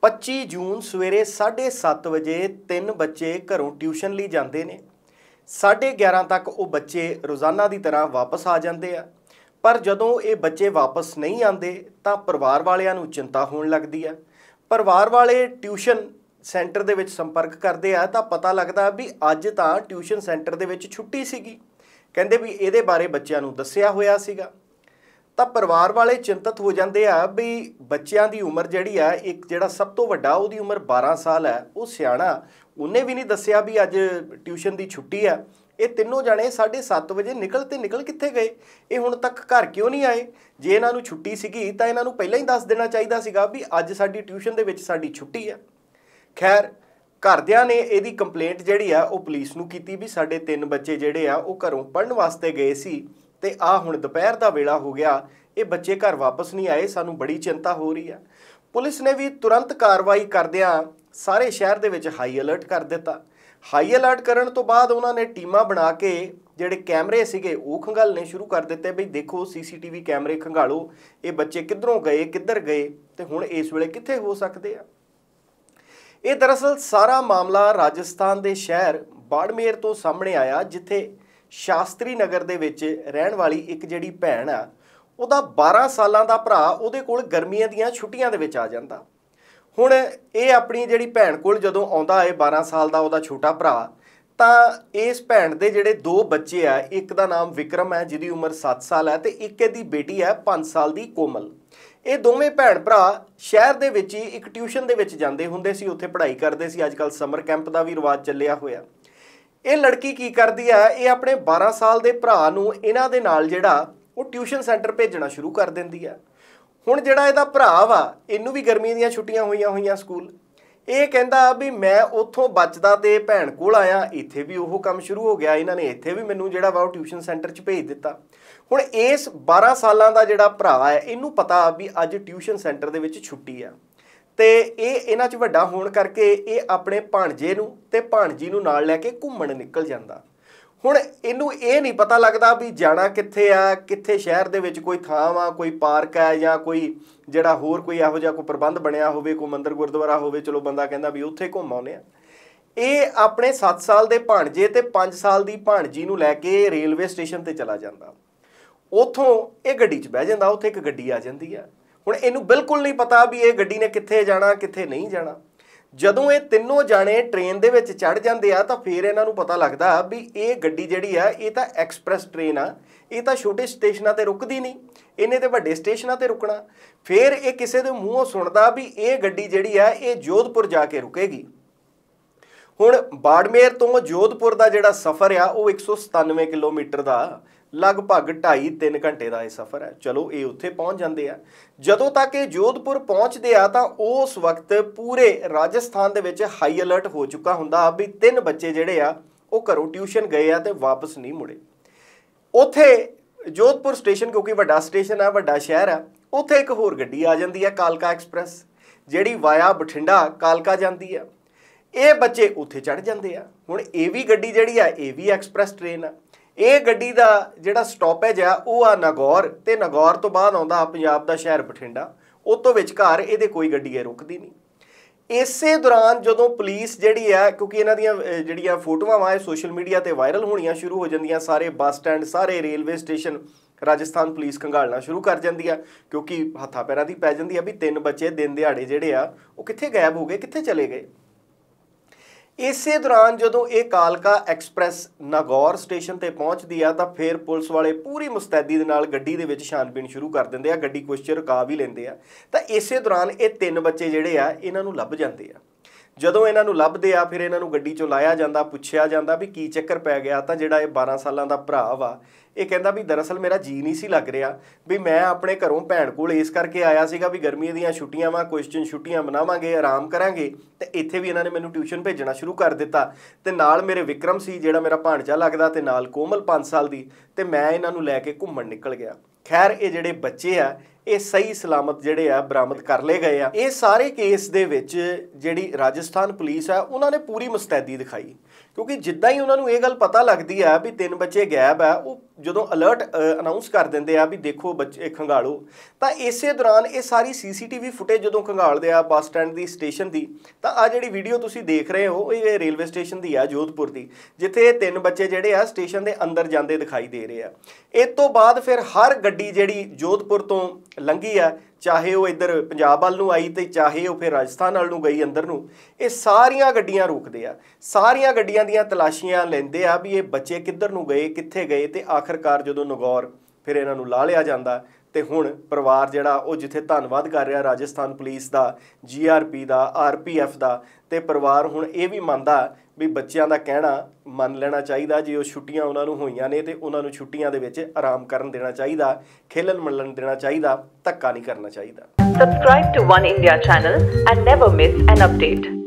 25 ਜੂਨ ਸਵੇਰੇ 7:30 ਵਜੇ 3 ਬੱਚੇ ਘਰੋਂ ਟਿਊਸ਼ਨ ਲਈ ਜਾਂਦੇ ਨੇ। 11:30 ਤੱਕ ਉਹ ਬੱਚੇ ਰੋਜ਼ਾਨਾ ਦੀ ਤਰ੍ਹਾਂ ਵਾਪਸ ਆ ਜਾਂਦੇ ਆ। ਪਰ ਜਦੋਂ ਇਹ ਬੱਚੇ ਵਾਪਸ ਨਹੀਂ ਆਉਂਦੇ ਤਾਂ ਪਰਿਵਾਰ ਵਾਲਿਆਂ ਨੂੰ ਚਿੰਤਾ ਹੋਣ ਲੱਗਦੀ ਆ। ਪਰਿਵਾਰ ਵਾਲੇ ਟਿਊਸ਼ਨ ਸੈਂਟਰ ਦੇ ਵਿੱਚ ਸੰਪਰਕ ਕਰਦੇ ਆ ਤਾਂ ਪਤਾ ਲੱਗਦਾ ਵੀ ਅੱਜ ਤਾਂ ਟਿਊਸ਼ਨ ਸੈਂਟਰ ਦੇ ਵਿੱਚ ਛੁੱਟੀ ਸੀਗੀ। ਕਹਿੰਦੇ ਵੀ ਇਹਦੇ ਬਾਰੇ ਬੱਚਿਆਂ ਨੂੰ ਦੱਸਿਆ ਹੋਇਆ ਸੀਗਾ। ਤਾਂ ਪਰਿਵਾਰ ਵਾਲੇ ਚਿੰਤਤ ਹੋ ਜਾਂਦੇ ਆ ਵੀ ਬੱਚਿਆਂ ਦੀ ਉਮਰ ਜਿਹੜੀ ਆ, ਇੱਕ ਜਿਹੜਾ ਸਭ ਤੋਂ ਵੱਡਾ ਉਹਦੀ ਉਮਰ 12 ਸਾਲ ਹੈ, ਉਹ ਸਿਆਣਾ, ਉਹਨੇ ਵੀ ਨਹੀਂ ਦੱਸਿਆ ਵੀ ਅੱਜ ਟਿਊਸ਼ਨ ਦੀ ਛੁੱਟੀ ਆ। ਇਹ ਤਿੰਨੋਂ ਜਣੇ 7:30 ਵਜੇ ਨਿਕਲ ਕਿੱਥੇ ਗਏ? ਇਹ ਹੁਣ ਤੱਕ ਘਰ ਕਿਉਂ ਨਹੀਂ ਆਏ? ਜੇ ਇਹਨਾਂ ਨੂੰ ਛੁੱਟੀ ਸੀਗੀ ਤਾਂ ਇਹਨਾਂ ਨੂੰ ਪਹਿਲਾਂ ਹੀ ਦੱਸ ਦੇਣਾ ਚਾਹੀਦਾ ਸੀਗਾ ਵੀ ਅੱਜ ਸਾਡੀ ਟਿਊਸ਼ਨ ਦੇ ਵਿੱਚ ਸਾਡੀ ਛੁੱਟੀ ਆ। ਖੈਰ, ਘਰਦਿਆਂ ਨੇ ਇਹਦੀ ਕੰਪਲੇਂਟ ਜਿਹੜੀ ਆ ਉਹ ਪੁਲਿਸ ਨੂੰ ਕੀਤੀ ਵੀ ਸਾਡੇ 3 ਬੱਚੇ ਜਿਹੜੇ ਆ ਉਹ ਘਰੋਂ ਪੜ੍ਹਨ ਵਾਸਤੇ ਗਏ ਸੀ ਤੇ ਆ ਹੁਣ ਦੁਪਹਿਰ ਦਾ ਵੇਲਾ ਹੋ ਗਿਆ, ਇਹ ਬੱਚੇ ਘਰ ਵਾਪਸ ਨਹੀਂ ਆਏ, ਸਾਨੂੰ ਬੜੀ ਚਿੰਤਾ ਹੋ ਰਹੀ ਆ। ਪੁਲਿਸ ਨੇ ਵੀ ਤੁਰੰਤ ਕਾਰਵਾਈ ਕਰਦਿਆਂ ਸਾਰੇ ਸ਼ਹਿਰ ਦੇ ਵਿੱਚ ਹਾਈ ਅਲਰਟ ਕਰ ਦਿੱਤਾ। ਹਾਈ ਅਲਰਟ ਕਰਨ ਤੋਂ ਬਾਅਦ ਉਹਨਾਂ ਨੇ ਟੀਮਾਂ ਬਣਾ ਕੇ ਜਿਹੜੇ ਕੈਮਰੇ ਸੀਗੇ ਉਹ ਖੰਗਾਲਣੇ ਸ਼ੁਰੂ ਕਰ ਦਿੱਤੇ ਵੀ ਦੇਖੋ CCTV ਕੈਮਰੇ ਖੰਗਾਲੋ, ਇਹ ਬੱਚੇ ਕਿੱਧਰੋਂ ਗਏ, ਕਿੱਧਰ ਗਏ ਤੇ ਹੁਣ ਇਸ ਵੇਲੇ ਕਿੱਥੇ ਹੋ ਸਕਦੇ ਆ। ਇਹ ਦਰਅਸਲ ਸਾਰਾ ਮਾਮਲਾ ਰਾਜਸਥਾਨ ਦੇ ਸ਼ਹਿਰ ਬਾੜਮੇਰ ਤੋਂ ਸਾਹਮਣੇ ਆਇਆ, ਜਿੱਥੇ ਸ਼ਾਸਤਰੀ ਨਗਰ ਦੇ ਵਿੱਚ ਰਹਿਣ ਵਾਲੀ ਇੱਕ ਜਿਹੜੀ ਭੈਣ ਆ, ਉਹਦਾ 12 ਸਾਲਾਂ ਦਾ ਭਰਾ ਉਹਦੇ ਕੋਲ ਗਰਮੀਆਂ ਦੀਆਂ ਛੁੱਟੀਆਂ ਦੇ ਵਿੱਚ ਆ ਜਾਂਦਾ। ਹੁਣ ਇਹ ਆਪਣੀ ਜਿਹੜੀ ਭੈਣ ਕੋਲ ਜਦੋਂ ਆਉਂਦਾ ਹੈ 12 ਸਾਲ ਦਾ ਉਹਦਾ ਛੋਟਾ ਭਰਾ, ਤਾਂ ਇਸ ਭੈਣ ਦੇ ਜਿਹੜੇ 2 ਬੱਚੇ ਆ, ਇੱਕ ਦਾ ਨਾਮ ਵਿਕਰਮ ਹੈ ਜਿਹਦੀ ਉਮਰ 7 ਸਾਲ ਹੈ ਤੇ ਇੱਕ ਇਹਦੀ ਬੇਟੀ ਹੈ 5 ਸਾਲ ਦੀ ਕੋਮਲ। ਇਹ ਦੋਵੇਂ ਭੈਣ ਭਰਾ ਸ਼ਹਿਰ ਦੇ ਵਿੱਚ ਹੀ ਇੱਕ ਟਿਊਸ਼ਨ ਦੇ ਵਿੱਚ ਜਾਂਦੇ ਹੁੰਦੇ ਸੀ, ਉੱਥੇ ਪੜ੍ਹਾਈ ਕਰਦੇ ਸੀ। ਅੱਜ ਕੱਲ੍ਹ ਸਮਰ ਕੈਂਪ ਦਾ ਵੀ ਰਿਵਾਜ ਚੱਲਿਆ ਹੋਇਆ। ਇਹ ਲੜਕੀ ਕੀ ਕਰਦੀ ਆ, ਇਹ ਆਪਣੇ 12 ਸਾਲ ਦੇ ਭਰਾ ਨੂੰ ਇਹਨਾਂ ਦੇ ਨਾਲ ਜਿਹੜਾ ਉਹ ਟਿਊਸ਼ਨ ਸੈਂਟਰ ਭੇਜਣਾ ਸ਼ੁਰੂ ਕਰ ਦਿੰਦੀ ਆ। ਹੁਣ ਜਿਹੜਾ ਇਹਦਾ ਭਰਾ ਵਾ, ਇਹਨੂੰ ਵੀ ਗਰਮੀਆਂ ਦੀਆਂ ਛੁੱਟੀਆਂ ਹੋਈਆਂ ਸਕੂਲ। ਇਹ ਕਹਿੰਦਾ ਵੀ ਮੈਂ ਉੱਥੋਂ ਬਚਦਾ ਤੇ ਭੈਣ ਕੋਲ ਆਇਆ, ਇੱਥੇ ਵੀ ਉਹ ਕੰਮ ਸ਼ੁਰੂ ਹੋ ਗਿਆ। ਇਹਨਾਂ ਨੇ ਇੱਥੇ ਵੀ ਮੈਨੂੰ ਜਿਹੜਾ ਵਾ ਉਹ ਟਿਊਸ਼ਨ ਸੈਂਟਰ 'ਚ ਭੇਜ ਦਿੱਤਾ। ਹੁਣ ਇਸ 12 ਸਾਲਾਂ ਦਾ ਜਿਹੜਾ ਭਰਾ ਹੈ, ਇਹਨੂੰ ਪਤਾ ਵੀ ਅੱਜ ਟਿਊਸ਼ਨ ਸੈਂਟਰ ਦੇ ਵਿੱਚ ਛੁੱਟੀ ਆ ਤੇ ਇਹ ਇਹਨਾਂ 'ਚ ਵੱਡਾ ਹੋਣ ਕਰਕੇ ਇਹ ਆਪਣੇ ਭਾਣਜੇ ਨੂੰ ਤੇ ਭਾਣਜੀ ਨੂੰ ਨਾਲ ਲੈ ਕੇ ਘੁੰਮਣ ਨਿਕਲ ਜਾਂਦਾ। ਹੁਣ ਇਹਨੂੰ ਇਹ ਨਹੀਂ ਪਤਾ ਲੱਗਦਾ ਵੀ ਜਾਣਾ ਕਿੱਥੇ ਆ, ਕਿੱਥੇ ਸ਼ਹਿਰ ਦੇ ਵਿੱਚ ਕੋਈ ਥਾਂ ਵਾ, ਕੋਈ ਪਾਰਕ ਹੈ ਜਾਂ ਕੋਈ ਜਿਹੜਾ ਹੋਰ ਕੋਈ ਇਹੋ ਜਿਹਾ ਕੋਈ ਪ੍ਰਬੰਧ ਬਣਿਆ ਹੋਵੇ, ਕੋਈ ਮੰਦਿਰ ਗੁਰਦੁਆਰਾ ਹੋਵੇ, ਚਲੋ ਬੰਦਾ ਕਹਿੰਦਾ ਵੀ ਉੱਥੇ ਘੁੰਮ ਆਉਂਦੇ ਆ। ਇਹ ਆਪਣੇ 7 ਸਾਲ ਦੇ ਭਾਣਜੇ ਤੇ 5 ਸਾਲ ਦੀ ਭਾਣਜੀ ਨੂੰ ਲੈ ਕੇ ਰੇਲਵੇ ਸਟੇਸ਼ਨ ਤੇ ਚਲਾ ਜਾਂਦਾ। ਉੱਥੋਂ ਇਹ ਗੱਡੀ 'ਚ ਬਹਿ ਜਾਂਦਾ, ਉੱਥੇ ਇੱਕ ਗੱਡੀ ਆ ਜਾਂਦੀ ਆ। ਹੁਣ ਇਹਨੂੰ ਬਿਲਕੁਲ ਨਹੀਂ ਪਤਾ ਵੀ ਇਹ ਗੱਡੀ ਨੇ ਕਿੱਥੇ ਜਾਣਾ, ਕਿੱਥੇ ਨਹੀਂ ਜਾਣਾ। ਜਦੋਂ ਇਹ ਤਿੰਨੋਂ ਜਾਣੇ ਟ੍ਰੇਨ ਦੇ ਵਿੱਚ ਚੜ੍ਹ ਜਾਂਦੇ ਆ ਤਾਂ ਫਿਰ ਇਹਨਾਂ ਨੂੰ ਪਤਾ ਲੱਗਦਾ ਵੀ ਇਹ ਗੱਡੀ ਜਿਹੜੀ ਆ ਇਹ ਤਾਂ ਐਕਸਪ੍ਰੈਸ ਟ੍ਰੇਨ ਆ, ਇਹ ਤਾਂ ਛੋਟੇ ਸਟੇਸ਼ਨਾਂ ਤੇ ਰੁਕਦੀ ਨਹੀਂ, ਇਹਨੇ ਤੇ ਵੱਡੇ ਸਟੇਸ਼ਨਾਂ ਤੇ ਰੁਕਣਾ। ਫਿਰ ਇਹ ਕਿਸੇ ਦੇ ਮੂੰਹੋਂ ਸੁਣਦਾ ਵੀ ਇਹ ਗੱਡੀ ਜਿਹੜੀ ਆ ਇਹ ਜੋਧਪੁਰ ਜਾ ਕੇ ਰੁਕੇਗੀ। ਹੁਣ ਬਾੜਮੇਰ ਤੋਂ ਜੋਧਪੁਰ ਦਾ ਜਿਹੜਾ ਸਫ਼ਰ ਆ ਉਹ 197 ਕਿਲੋਮੀਟਰ ਦਾ, ਲਗਭਗ 2.5-3 ਘੰਟੇ ਦਾ ਇਹ ਸਫ਼ਰ ਹੈ। ਚਲੋ ਇਹ ਉੱਥੇ ਪਹੁੰਚ ਜਾਂਦੇ ਆ। ਜਦੋਂ ਤੱਕ ਇਹ ਜੋਧਪੁਰ ਪਹੁੰਚਦੇ ਆ ਤਾਂ ਉਸ ਵਕਤ ਪੂਰੇ ਰਾਜਸਥਾਨ ਦੇ ਵਿੱਚ ਹਾਈ ਅਲਰਟ ਹੋ ਚੁੱਕਾ ਹੁੰਦਾ ਵੀ 3 ਬੱਚੇ ਜਿਹੜੇ ਆ ਉਹ ਘਰੋਂ ਟਿਊਸ਼ਨ ਗਏ ਆ ਤੇ ਵਾਪਸ ਨਹੀਂ ਮੁੜੇ। ਉੱਥੇ ਜੋਧਪੁਰ ਸਟੇਸ਼ਨ, ਕਿਉਂਕਿ ਵੱਡਾ ਸਟੇਸ਼ਨ ਆ, ਵੱਡਾ ਸ਼ਹਿਰ ਆ, ਉੱਥੇ ਇੱਕ ਹੋਰ ਗੱਡੀ ਆ ਜਾਂਦੀ ਆ, ਕਾਲਕਾ ਐਕਸਪ੍ਰੈਸ, ਜਿਹੜੀ ਵਾਇਆ ਬਠਿੰਡਾ ਕਾਲਕਾ ਜਾਂਦੀ ਆ। ਇਹ ਬੱਚੇ ਉੱਥੇ ਚੜ੍ਹ ਜਾਂਦੇ ਆ। ਹੁਣ ਇਹ ਵੀ ਗੱਡੀ ਜਿਹੜੀ ਆ ਇਹ ਵੀ ਐਕਸਪ੍ਰੈਸ ਟ੍ਰੇਨ ਆ। ਇਹ ਗੱਡੀ ਦਾ ਜਿਹੜਾ ਸਟਾਪੇਜ ਆ ਉਹ ਆ ਨਾਗੌਰ, ਤੇ ਨਾਗੌਰ ਤੋਂ ਬਾਅਦ ਆਉਂਦਾ ਪੰਜਾਬ ਦਾ ਸ਼ਹਿਰ ਬਠਿੰਡਾ। ਉਹ ਤੋਂ ਵਿਚਕਾਰ ਇਹਦੇ ਕੋਈ ਗੱਡੀ ਰੁਕਦੀ ਨਹੀਂ। ਇਸੇ ਦੌਰਾਨ ਜਦੋਂ ਪੁਲਿਸ ਜਿਹੜੀ ਆ, ਕਿਉਂਕਿ ਇਹਨਾਂ ਦੀਆਂ ਜਿਹੜੀਆਂ ਫੋਟੋਆਂ ਵਾ ਇਹ ਸੋਸ਼ਲ ਮੀਡੀਆ ਤੇ ਵਾਇਰਲ ਹੋਣੀਆਂ ਸ਼ੁਰੂ ਹੋ ਜਾਂਦੀਆਂ, ਸਾਰੇ ਬੱਸ ਸਟੈਂਡ, ਸਾਰੇ ਰੇਲਵੇ ਸਟੇਸ਼ਨ ਰਾਜਸਥਾਨ ਪੁਲਿਸ ਖੰਗਾਲਣਾ ਸ਼ੁਰੂ ਕਰ ਜਾਂਦੀ ਆ, ਕਿਉਂਕਿ ਹੱਥਾਂ ਪੈਰਾਂ ਦੀ ਪੈ ਜਾਂਦੀ ਆ ਵੀ 3 ਬੱਚੇ ਦਿਨ ਦਿਹਾੜੇ ਜਿਹੜੇ ਆ ਉਹ ਕਿੱਥੇ ਗਾਇਬ ਹੋ ਗਏ, ਕਿੱਥੇ ਚਲੇ ਗਏ। ਇਸੇ ਦੌਰਾਨ ਜਦੋਂ ਇਹ ਕਾਲਕਾ ਐਕਸਪ੍ਰੈਸ ਨਾਗੌਰ ਸਟੇਸ਼ਨ ਤੇ ਪਹੁੰਚਦੀ ਆ ਤਾਂ ਫਿਰ ਪੁਲਿਸ ਵਾਲੇ ਪੂਰੀ ਮੁਸਤੈਦੀ ਦੇ ਨਾਲ ਗੱਡੀ ਦੇ ਵਿੱਚ ਛਾਣਬੀਣ ਸ਼ੁਰੂ ਕਰ ਦਿੰਦੇ ਆ। ਗੱਡੀ ਕੁਛ ਚਿਰ ਰੁਕਾ ਵੀ ਲੈਂਦੇ ਆ ਤਾਂ ਇਸੇ ਦੌਰਾਨ ਇਹ 3 ਬੱਚੇ ਜਿਹੜੇ ਆ ਇਹਨਾਂ ਨੂੰ ਲੱਭ ਜਾਂਦੇ ਆ। ਜਦੋਂ ਇਹਨਾਂ ਨੂੰ ਲੱਭਦੇ ਆ ਫਿਰ ਇਹਨਾਂ ਨੂੰ ਗੱਡੀ 'ਚੋਂ ਲਾਇਆ ਜਾਂਦਾ, ਪੁੱਛਿਆ ਜਾਂਦਾ ਵੀ ਕੀ ਚੱਕਰ ਪੈ ਗਿਆ। ਤਾਂ ਜਿਹੜਾ ਇਹ 12 ਸਾਲਾਂ ਦਾ ਭਰਾ ਵਾ ਇਹ ਕਹਿੰਦਾ ਵੀ ਦਰਅਸਲ ਮੇਰਾ ਜੀ ਨਹੀਂ ਸੀ ਲੱਗ ਰਿਹਾ, ਵੀ ਮੈਂ ਆਪਣੇ ਘਰੋਂ ਭੈਣ ਕੋਲ ਇਸ ਕਰਕੇ ਆਇਆ ਸੀਗਾ ਵੀ ਗਰਮੀਆਂ ਦੀਆਂ ਛੁੱਟੀਆਂ ਵਾ, ਕੁਝ ਦਿਨ ਛੁੱਟੀਆਂ ਮਨਾਵਾਂਗੇ, ਆਰਾਮ ਕਰਾਂਗੇ, ਤੇ ਇੱਥੇ ਵੀ ਇਹਨਾਂ ਨੇ ਮੈਨੂੰ ਟਿਊਸ਼ਨ ਭੇਜਣਾ ਸ਼ੁਰੂ ਕਰ ਦਿੱਤਾ। ਤੇ ਨਾਲ ਮੇਰੇ ਵਿਕਰਮ ਸੀ ਜਿਹੜਾ ਮੇਰਾ ਭਾਣਜਾ ਲੱਗਦਾ, ਤੇ ਨਾਲ ਕੋਮਲ 5 ਸਾਲ ਦੀ, ਤੇ ਮੈਂ ਇਹਨਾਂ ਨੂੰ ਲੈ ਕੇ ਘੁੰਮਣ ਨਿਕਲ ਗਿਆ। ਖੈਰ, ਇਹ ਜਿਹੜੇ ਬੱਚੇ ਆ ਇਹ ਸਹੀ ਸਲਾਮਤ ਜਿਹੜੇ ਆ ਬਰਾਮਦ ਕਰ ਲਏ ਗਏ ਆ। ਇਹ ਸਾਰੇ ਕੇਸ ਦੇ ਵਿੱਚ ਜਿਹੜੀ ਰਾਜਸਥਾਨ ਪੁਲਿਸ ਆ ਉਹਨਾਂ ਨੇ ਪੂਰੀ ਮੁਸਤੈਦੀ ਦਿਖਾਈ, ਕਿਉਂਕਿ ਜਿੱਦਾਂ ਹੀ ਉਹਨਾਂ ਨੂੰ ਇਹ ਗੱਲ ਪਤਾ ਲੱਗਦੀ ਆ ਵੀ 3 ਬੱਚੇ ਗਾਇਬ ਆ, ਉਹ ਜਦੋਂ ਅਲਰਟ ਅਨਾਉਂਸ ਕਰ ਦਿੰਦੇ ਆ ਵੀ ਦੇਖੋ ਬੱਚੇ ਖੰਗਾਲੋ, ਤਾਂ ਇਸੇ ਦੌਰਾਨ ਇਹ ਸਾਰੀ CCTV ਫੁਟੇਜ ਜਦੋਂ ਖੰਗਾਲਦੇ ਆ ਬੱਸ ਸਟੈਂਡ ਦੀ ਸਟੇਸ਼ਨ ਦੀ, ਤਾਂ ਆ ਜਿਹੜੀ ਵੀਡੀਓ ਤੁਸੀਂ ਦੇਖ ਰਹੇ ਹੋ ਇਹ ਰੇਲਵੇ ਸਟੇਸ਼ਨ ਦੀ ਆ ਜੋਧਪੁਰ ਦੀ, ਜਿੱਥੇ 3 ਬੱਚੇ ਜਿਹੜੇ ਆ ਸਟੇਸ਼ਨ ਦੇ ਅੰਦਰ ਜਾਂਦੇ ਦਿਖਾਈ ਦੇ ਰਹੇ ਆ। ਇਸ ਤੋਂ ਬਾਅਦ ਫਿਰ ਹਰ ਗੱਡੀ ਜਿਹੜੀ ਜੋਧਪੁਰ ਤੋਂ ਲੰਘੀ ਆ, ਚਾਹੇ ਉਹ ਇੱਧਰ ਪੰਜਾਬ ਵੱਲ ਨੂੰ ਆਈ ਤੇ ਚਾਹੇ ਉਹ ਫਿਰ ਰਾਜਸਥਾਨ ਵੱਲ ਨੂੰ ਗਈ ਅੰਦਰ ਨੂੰ, ਇਹ ਸਾਰੀਆਂ ਗੱਡੀਆਂ ਰੋਕਦੇ ਆ, ਸਾਰੀਆਂ ਗੱਡੀਆਂ ਦੀਆਂ ਤਲਾਸ਼ੀਆਂ ਲੈਂਦੇ ਆ ਵੀ ਇਹ ਬੱਚੇ ਕਿੱਧਰ ਨੂੰ ਗਏ, ਕਿੱਥੇ ਗਏ, ਤੇ ਆਖਰਕਾਰ ਜਦੋਂ ਨਗੌਰ ਫਿਰ ਇਹਨਾਂ ਨੂੰ ਲਾ ਲਿਆ ਜਾਂਦਾ। ਤੇ ਹੁਣ ਪਰਿਵਾਰ ਜਿਹੜਾ ਉਹ ਜਿੱਥੇ ਧੰਨਵਾਦ ਕਰ ਰਿਹਾ ਰਾਜਸਥਾਨ ਪੁਲਿਸ ਦਾ, GRP ਦਾ, RPF ਦਾ, ਤੇ ਪਰਿਵਾਰ ਹੁਣ ਇਹ ਵੀ ਮੰਨਦਾ ਵੀ ਬੱਚਿਆਂ ਦਾ ਕਹਿਣਾ ਮੰਨ ਲੈਣਾ ਚਾਹੀਦਾ। ਜੇ ਉਹ ਛੁੱਟੀਆਂ ਉਹਨਾਂ ਨੂੰ ਹੋਈਆਂ ਨੇ ਤੇ ਉਹਨਾਂ ਨੂੰ ਛੁੱਟੀਆਂ ਦੇ ਵਿੱਚ ਆਰਾਮ ਕਰਨ ਦੇਣਾ ਚਾਹੀਦਾ, ਖੇਲਣ ਮੱਲਣ ਦੇਣਾ ਚਾਹੀਦਾ, ਧੱਕਾ ਨਹੀਂ ਕਰਨਾ ਚਾਹੀਦਾ। Subscribe to One India channel and never miss an update.